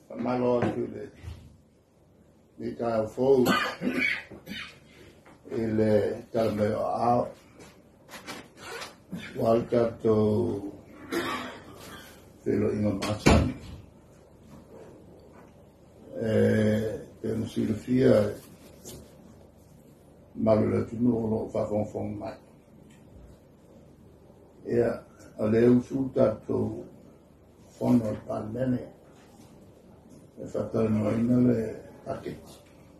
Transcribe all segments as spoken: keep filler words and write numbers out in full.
malo atu le le ka fo ele talme a walta to felo inga masan e per un silfia malo le tu no fa con fon mai e ale usulta to fono palmene e fatto no le paketti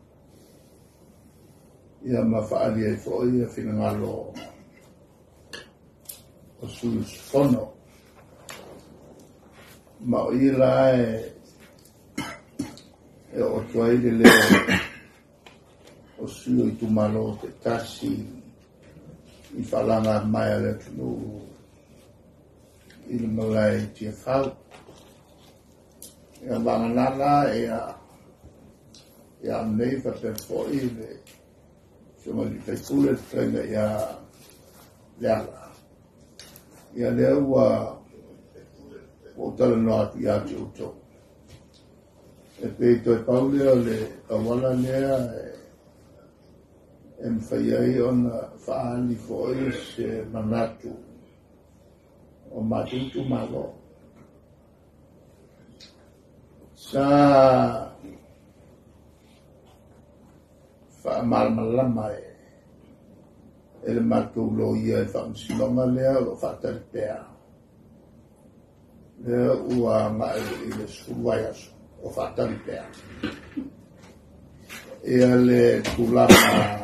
ia ma faali e foi fino allo sul fono ma ira e e o tuai le o suo i tu malo te tassi i falanga mai ale tu il malai ti fa e banana e a e a nei fa per foi le insomma di fai prende e a la e a lewa o tala no a ia tutto e pe to Paolo le awala lea e em fai ai on fa ali foi se manatu o matutu malo sa fa mal malama e ele matu lo ia fa silonga lea lo fa terpea le ua ma ile suwaias o fa terpea e ale tulama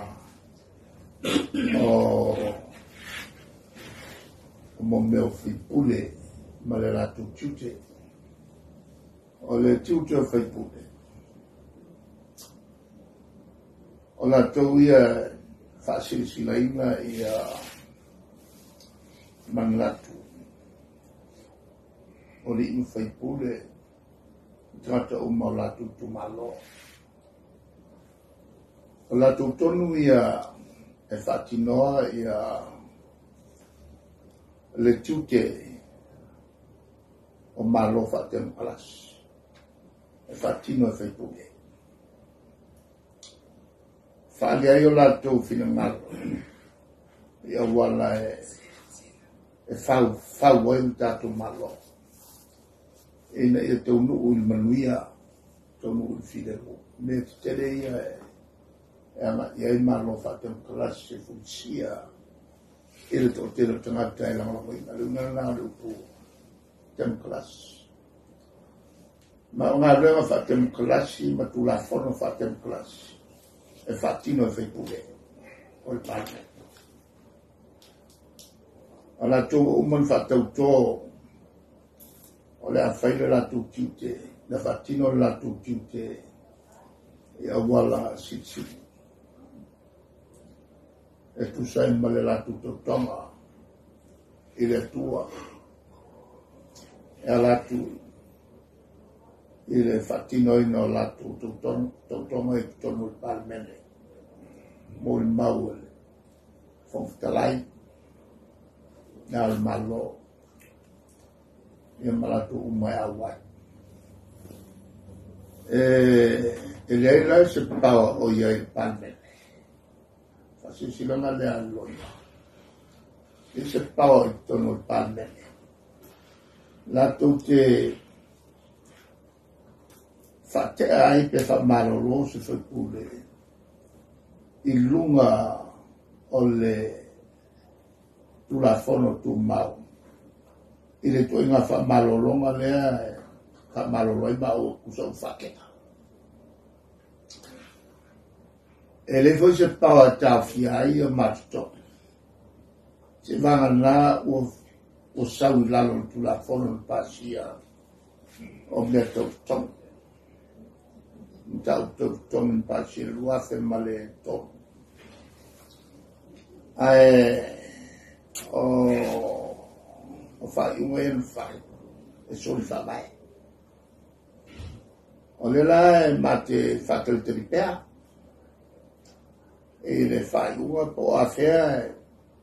o mo meu fipule ma le la tu chute o le chute fai pule o la to ia fa silsilaina ia manlatu o li fai pule trata o malatu tu malo o la tu tonu ia e fatinoa ia le tuke o malo fatem palas e fatino e fai pule fali ai o lato fino malo ia wala e e fau fau e tato malo e na e tau nu il manuia tau nu il fidelu me tere ia e e ama ia i malo fatem palas se funcia ele to tero tangata e la mo ina luna na lupu tem class ma una rema fa tem class ma tu la forno fa tem class e fatino e fai pure o il padre alla tu un fa tu to o le fai la tu tite la fatino la tu tite e awala sitsi e tu sai male la tutto toma il tua e alla tu il fattino in la tutto tutto toma e tutto il palmene mol maul fonftalai nal malo e malato un mai awa e e lei la se pa o ia il palmene si si non alle allora e se poi torno il panne la tutte fatte ai per far male lo si fa pure il lunga o le tu la fono tu mau e le tu in fa male lo le fa male lo ma o cosa fa che e le voce pawa tafia io matto se vanno là o o sau lalo tu la fono pasia o metto tom tau to tom pasia lo hace male to ai o o fa un el fa e solo fa mai o le la mate fatto il tripea e le fai una po' a fare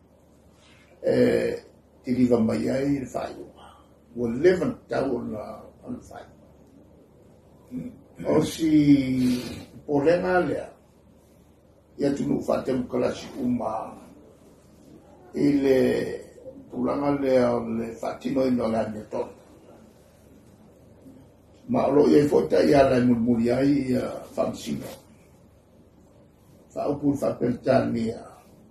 e ti dico mai ai le fai una vuol levantare una al fai o si polenga lea ia tunu fatem kalasi uma ile tulanga lea le fatino ino la neton ma lo ia fota ia la murmuria ia famsino fa upur fa pentania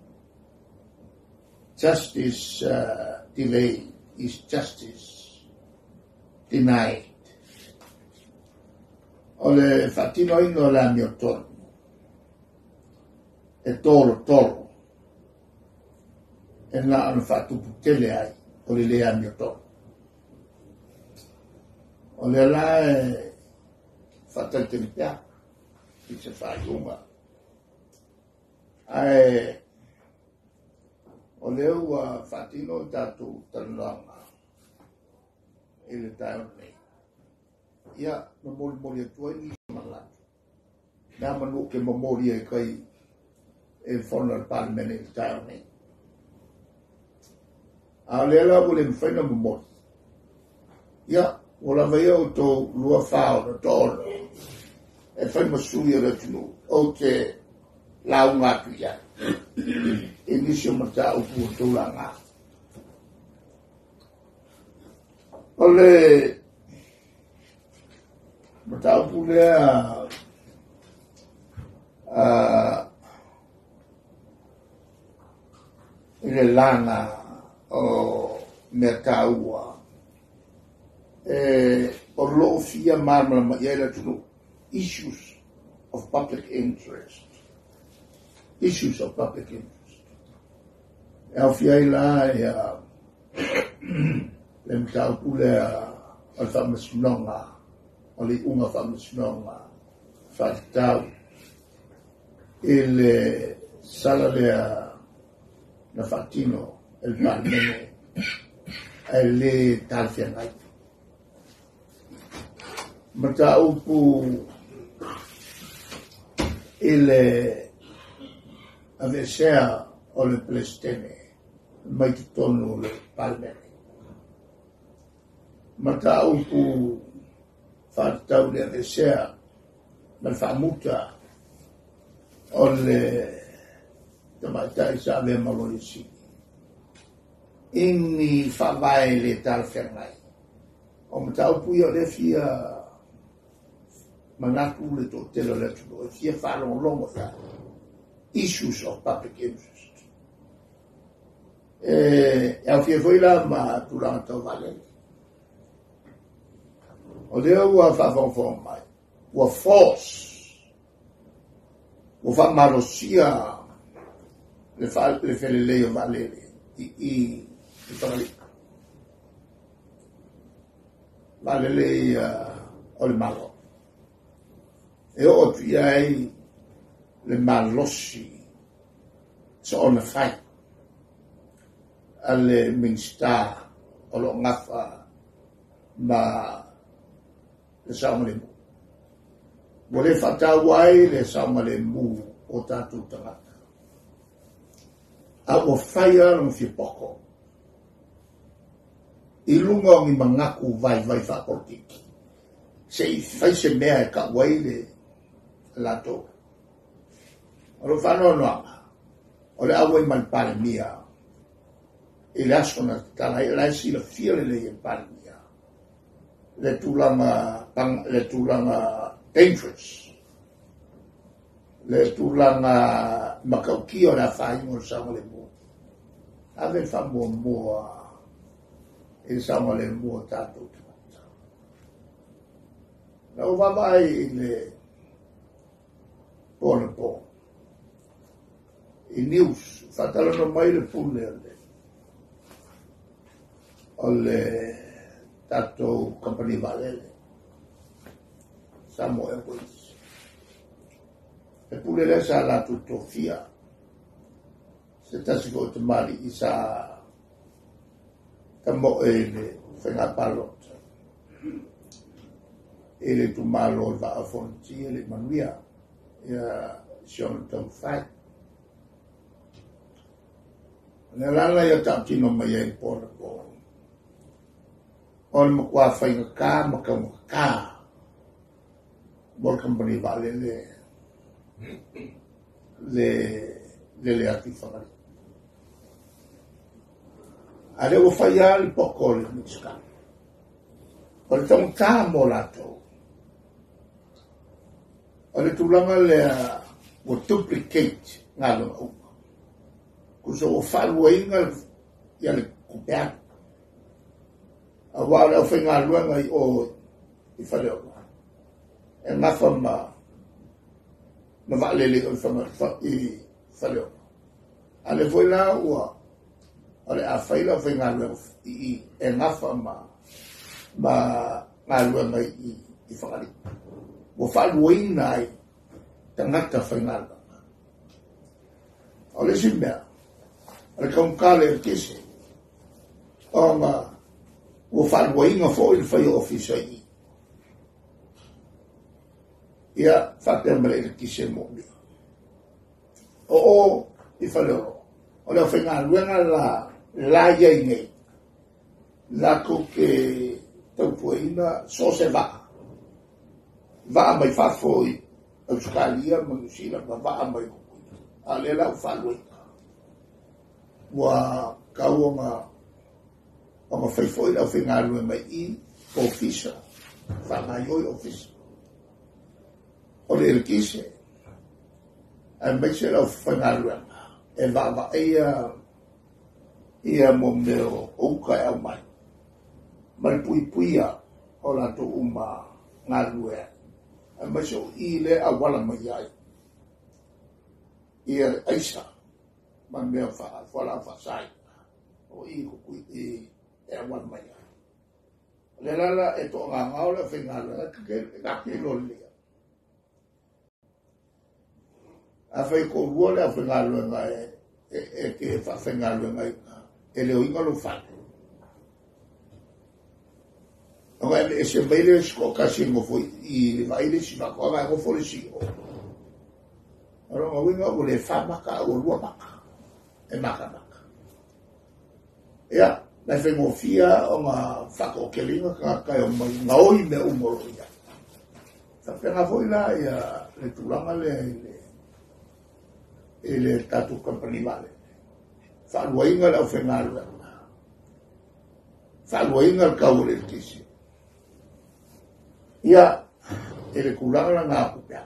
justice uh, delayed is justice denied. Ole fatino ino la mioton. E toro toro. E la hanno fatto putele ai. Ole le a mioton. Ole la è fatta il tempia. Che si fa lunga. E ole ua fatino tatu talanga. Il taone. Ia na mori mori atua ni mala. Na manu ke memori e kai e forno al parlemento il taone. A lela vole mfena memori. Ia vola veio to lua fao na tolo. E fai masui ra tunu. O te lau ngatu ia. Inisio mata upu tulanga. Ole matau pulea a ile lana o mercaua e o lo fia marmala ma ia tunu issues of public interest issues of public interest e o fia ila ia le matau pulea al famasnonga oli una famasnonga fatau il salalea na fatino el palmene ele talfiangai matau pu il avesea o le plestene mai tonu le palmene matau pu fatau le avesea mal famuta o le tamatai sa ave malorisi inni favai le talfernai o matau pu io le fia manatu le to telo le to fia falon longo sa issues of public interest e au fia foi la ma durante o vale o leo ua whawhawhawha mai, ua force, ua whamarosia le whelelei o valele i i i whangalika. Valele o le malo. E o tu iai le malosi so ona whai ale minsta o lo ngafa ma le saumale mu. Wale whatau ai le saumale mu o tātou tangata. A o whaia no fi poko. I lunga o ngi mangaku vai vai whakortiki. Se i whai se mea e ka waile lato. O lo whanau noanga. O le awa i man pare mia. I le asko na tala i lai si la fiore le i pare mia. Le tulanga pang le tulanga dangerous le tulanga makaukio na fai mo sama le mo ave fa mo mo e sama le mo tato na o va mai le pon po i news fatalo no mai le pulle alle tato company valele samo e polis e pure le sa la tutto fia se ta si go mali isa tamo e le fena palot e le tu malo va a fonti e le manuia ya sion tom fai nella la ya tanti non mai è por po on mo qua fai ka mo ka ka Mor company vale le le le le ati whakari. A reo whaia li poko le miska. O le tong tā mo lato. O le tulanga le o duplicate ngā lunga upa. Kuso o whalua inga ia le kupeak. A wale au whainga luanga i o i whaleo. E ngafa ma ma waalele o i whaleo. A le voi la ua o le a whaila o whainga luanga i e ngafa ma ma ngā luanga i i whakari. Mo whalua ina ai tangata whainga luanga. O le si mea o le kaumkale e kese o ngā o whalua inga fo i whai ofisa i. Ia whakea mele i kise mo mi. O o i whaleo. O leo whainga luenga la la ia i ngei. La ko ke taupuaina so se vaa. Vaa mai whafoi Australia, Manusila, ma vaa mai kukuina. A le lau whalua inga. Wa kau nga o ma whaifoi lau whainga lue mai i ofisa. Whangai oi ofisa. O le erkise. Ai mai se lau whainga lue. E vava ia ia mo meo ouka e au mai. Mai pui puia o la to uma ngā lue. Ai mai se o i le a wala mai ai. Ia aisa. Ma mea whala whasai. O i kukui i e a wala mai ai. Le lala e to ngā ngau le whainga lue. Ka ke lo lea. A whai ko rua le a whainga lue ngai e ke whainga lue ngai e leo inga lo whane. Nga e se meile sko kasi ngofo i le vaile si whako nga ngofo le si o. Aro nga winga o le whamaka o lua maka. E maka maka. Ia, na whengofia o nga whako kelinga ka kai o mai nga oi me umoro ia. Sa whenga foi la ia le tulanga le e le tatu company vale. Whalua inga lau whenga lua. Whalua inga al kau le kisi. Ia, e le kulanga la ngā kupea.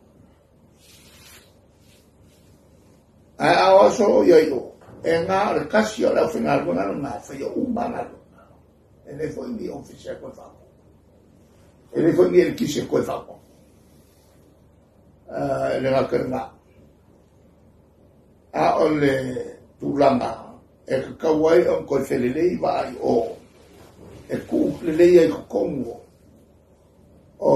Ai awa so ia i o. E ngā le kasi o lau whenga lua ngā ngā whai o umanga lua. E le foi mi ofisa koe whako. E le foi mi e le kisi koe whako. E le ngā kere ngā. A o le tulanga e ka kawai o koe whelelei vai o e ku lelei ai kukongo o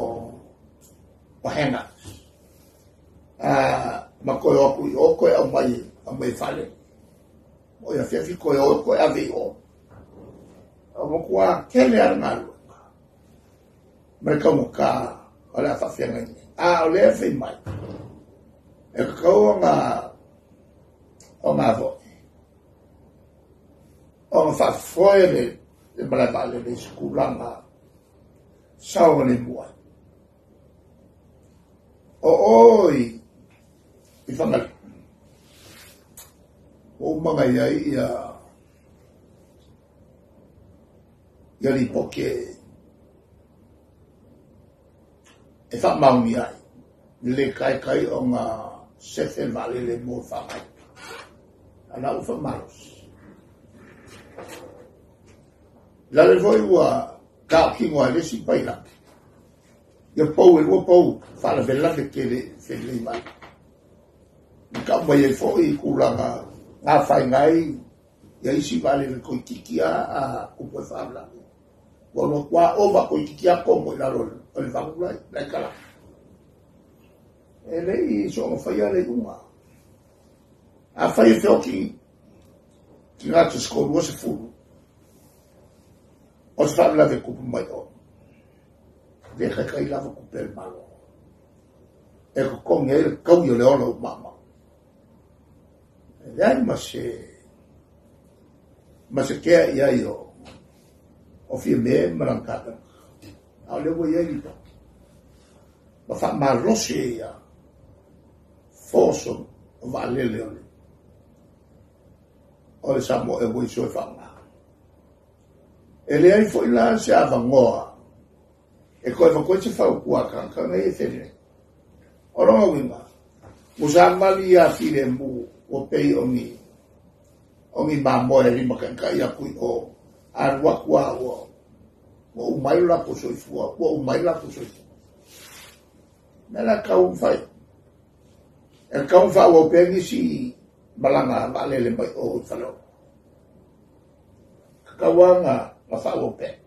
o henga a ma koe oku i o koe au mai au mai whale o ia whiawhi koe o koe a vei o o mo kua kele ar ngā lua mai kau mo ka o lea whawhianga ni a o lea whi mai e ka kau o ngā o ngā voi. O ngā whawhoe le, le malabale le skulanga sawa le mua. O oi, i whangali. O mga iai ia, ia li poke, e whamauni ai, le kai kai o ngā sefe vale le mua whangai. Ana ufa maros. La le voi ua ka kingo ale si paila. Ia pou e ua pou whala vela le ke le whenei mai. Ni ka mai e foi kulanga ngā whai ngai ia isi vale le koi kikia a kupo e whabla. Ua no kua ova koi kikia komo i lalo o le whamulai, lai kala. E lei so ngā whaia le unga. A whai e whioki ki ngā te skoru o se furu. O se whaam lawe kupu mai o. Le kai kai lawa kupu el malo. E ko konge e kau i o le ono mama. E leai ma se ma se kea i ai o o fia me marangkata. A leo i ai i toki. ma fa marrosi ia foso va lele ole ole samo e voi so fa ma e le ai foi la se avangoa e koe fa koe te fa kua kan kan e fere ora winga musamali a file mu o pei oni oni mambo e lima kan kai a kui o arwa kwa o o mai la ko so fu o mai la ko so nela ka un fai e ka un fa o pe ni si balanga vale le mai o falo ka wanga ma fa o pe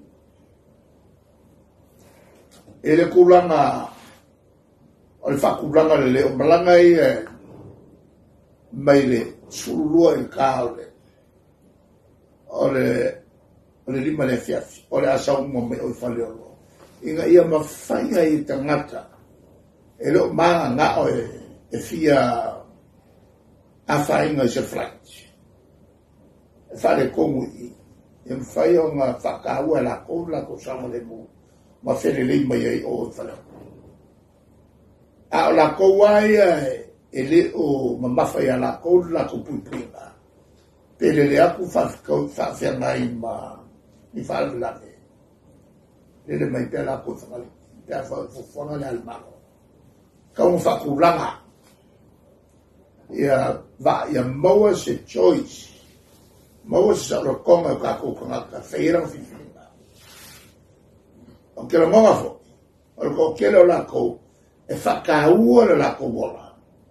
e le kulanga o le fa kulanga le le balanga i mai le sulua il kaole o le o le lima le fiafi o le asa un mo me o fale o inga ia ma fai ai tangata e lo maa nga o e, e fia a fai nga se flight e fare kongu i e fai o nga whakaua la kou la ko sama le mu ma fere le mai ai o fale a o la kou ai e le o mamafa ia la kou la ko puipuinga pele le aku fa fa fa mai ma ni fa la me le le mai pela ko fa le pe fa fo na le alma ka un fa kulanga ia va ia moa se choice moa se ro konga ka ko konga ka feira fifinga o ke lo moa fo o ko ke lo la ko e fa ka u la ko bola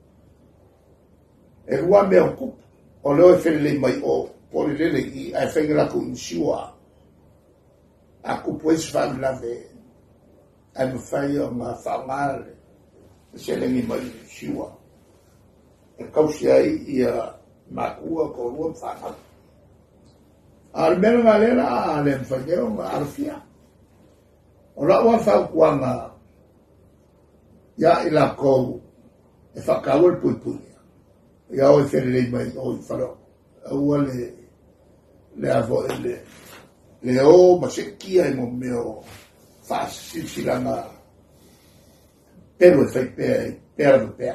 e rua me o ku o leo e fele mai o pole lele i ai fenga la ko insua a ku pues fa la ve ai me fai o ma fa male se le mi mai insua e kausi ai ia makua ko rua fa almeno galera ale mfageo arfia o la wa fa kuanga ya ila ko e fa kawo el pui ia o fere le mai o faro o le le avo le le o ma se kia e mo meo fa si si langa pero fai pe per pe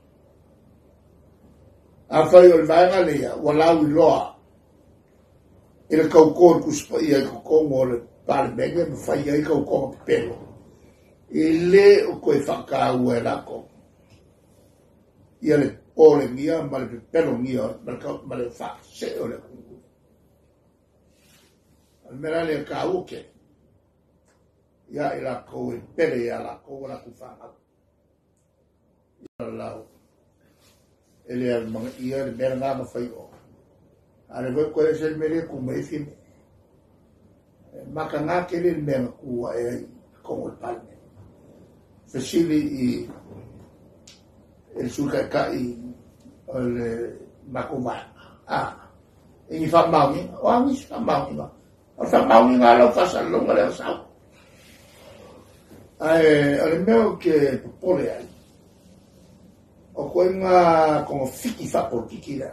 a fai o vai le ia wala u loa il caucor ku spa ia ko mo le par bege fai ia ko ko pelo ile o ko fa ka u la ko ia le ole mia ma le pelo mia ma le fa se o le kungu almera le kauke ya ila ko e pele ya la ko la ku fa ia la ele al ma ia le berna ma fai o ale voi ko se mele ku me fi ma kana ke le men ku e ko el palme facili i il suka kai le makuma ah e fa mauni o ami fa mauni ma o fa mauni ma lo fa sallo ma le sa ai al meu che pole ai o quella con fiki fa por kikira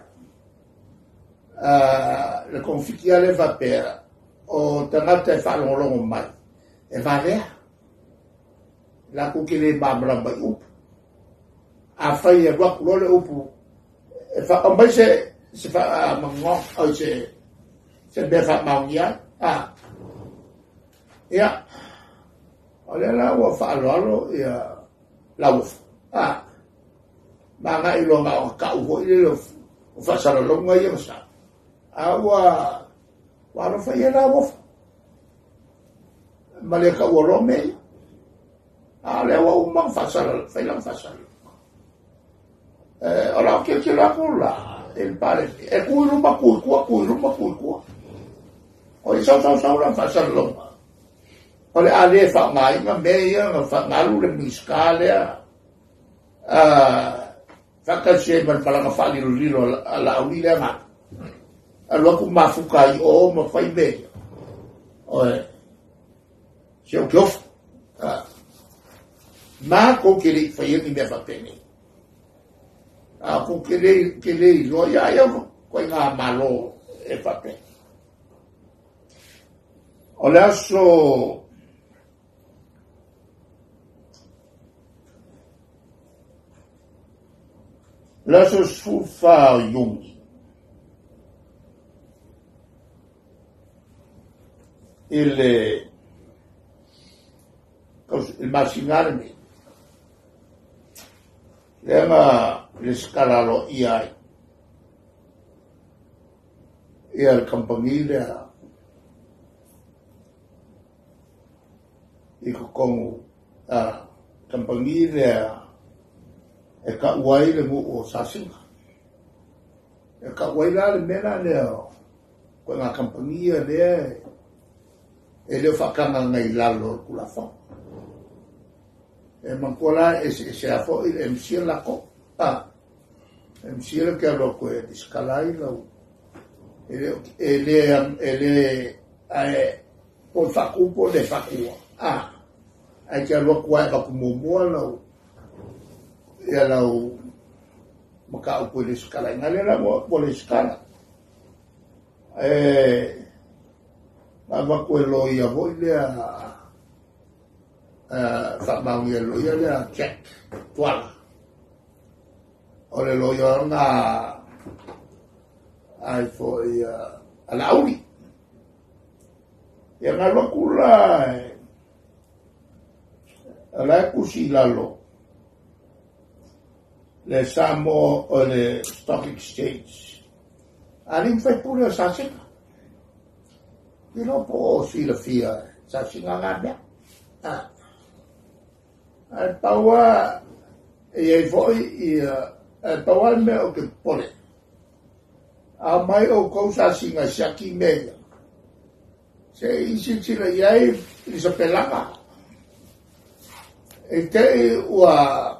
ah le con fiki ale va per o tanata fa lo lo mai e va via la kukile babla ba up a fai e rock roll upu e fa o mai se se fa mango o se se be fa mangia a ia ole la o fa lo ia la u a ma ga i lo ma o ka u i lo o fa sa lo ngai ia sa a wa wa no fa ia la o ma le ka o lo me a le o ma fa sa fa la fa sa eh ora che ce la colla il pare e cui non ma cui qua cui non ma cui qua o so so so la fa sallo o le ale fa mai ma me io fa malu le miscale ah fa che se per fare fa di lilo alla unile ma allora come ma fu kai o ma fai bene o se o che ma con che li fai mi fa bene a ko ke le ke le lo ya ya ko nga malo e fate o le aso la so sufa yungi il il masingarmi lema le scalalo iai e al campanile i kokongu a campanile e ka uai le mu o sasinga e ka uai la le mena le ko nga campanile le e le whakanga ngai lalo kula wha e mankola e se a fo e msia lako a e msia ke alo ko e diskalai lau e le e le e le e o whakupo le whakua a ai ke alo ko e wakumumua lau e lau maka upo le diskalai ngale la mo le diskala e Ava koe loia hoi lea whamau e loia lea check, tuala. O le loia ngā ai foi a lauri. E ngā lokula e la kusi lalo. Le Samo o le Stock Exchange. Alim fai pura sasika. You know, po sila fia sa singangada. Ah. Al tawa e foi i al tawa me o ke pole. A mai o ko sa singa saki me. Se isi sila yai i sa pelaka. E te ua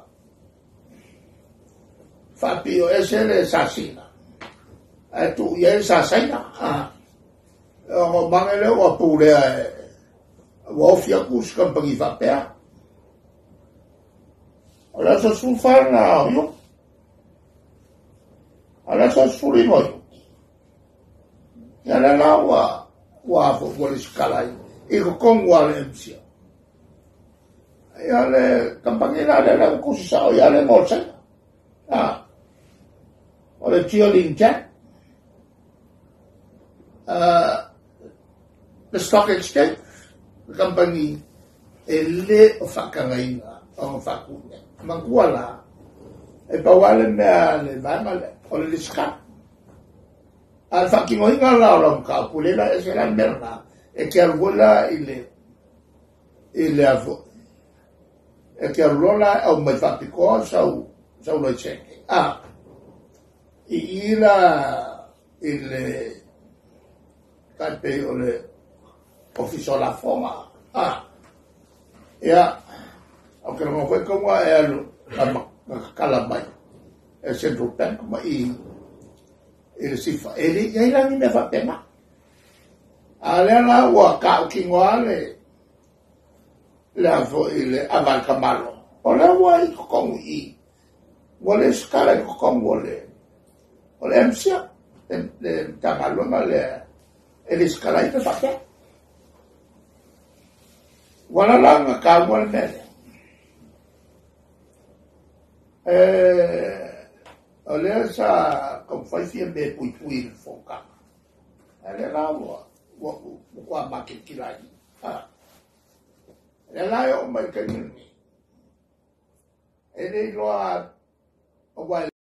fapio esele sa singa. E tu yai sa singa. Ah. O mangele o pule o fia kus kampangi vapea. Ala sa sulfar na yo. Ala sa suri no. Ya la la wa wa fo wal skalai. E ko kon wal emsia. Ya le kampangi la la kus sa ya le molsa. Ah. O le tio linja. Ah the Stock Exchange, the company, e le o whakangainga o whakune. Mangua la, e pawale mea le maimale, o le liska. Al whakingoinga la o la mka, pulela e se la merna, e ke arwola i le, i le avo. E ke arwola au mai whapikoa sau, sau loi cheke. Ah, i ila, i le, kaipe o le, Officio la forma. Ah. Ya. Aunque no fue como el Calamay. El Central Bank como y el Sifa. Ele ya era ni me fa pena. Ale la wa ka kingwale. La vo ile abarca malo. Ola wa i con i. Wole skala con wole. Ole emsia. En tamalo male. El skala i fa pena. Wala lang ka wala mele. Eh, ole sa kom fai fie me pui pui foka. Ale la wa wa wa market kilai. Ah. Le la yo mai kanini. Ele lo a